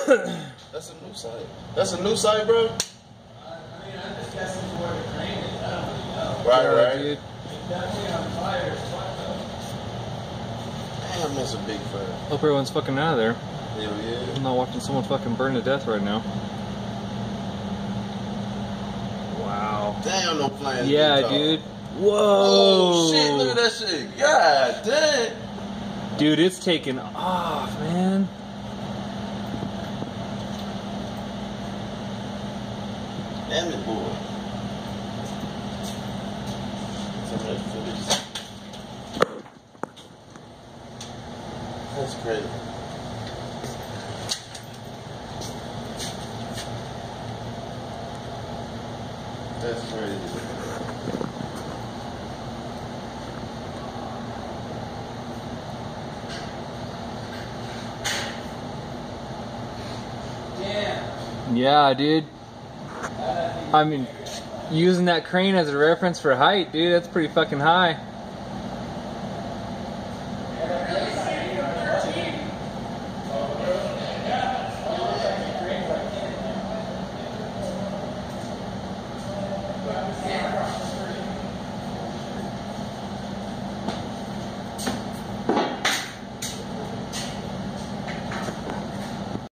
That's a new site. That's a new site, bro? I mean, I just guess it's where the crane is. I don't really know. Right, Yeah, right. dude. It's definitely on fire. Damn, that's a big fire. Hope everyone's fucking out of there. Hell yeah. I'm not watching someone fucking burn to death right now. Wow. Damn, no flames. Yeah, dude. Whoa. Oh, shit, look at that shit. God damn. Dude, it's taking off, man. Damn it, boy. Some of that footage. That's crazy. That's crazy. Damn. Yeah, dude. I mean, using that crane as a reference for height, dude, that's pretty fucking high.